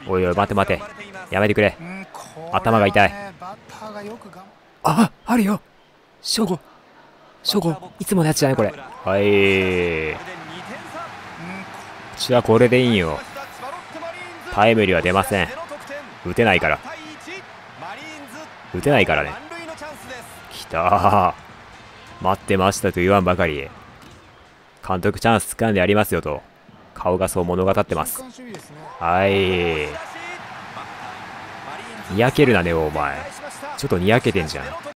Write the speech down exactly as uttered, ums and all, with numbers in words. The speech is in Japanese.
おいおい、待て待て。やめてくれ。頭が痛い。あ、あるよ。ショゴ。ショゴ、いつものやつじゃないこれ。はい。うちはこれでいいんよ。タイムリーは出ません。打てないから。打てないからね。きたー。待ってましたと言わんばかり。監督チャンス掴んでやりますよと。顔がそう物語ってます。はい。にやけるなねお前。ちょっとにやけてんじゃん。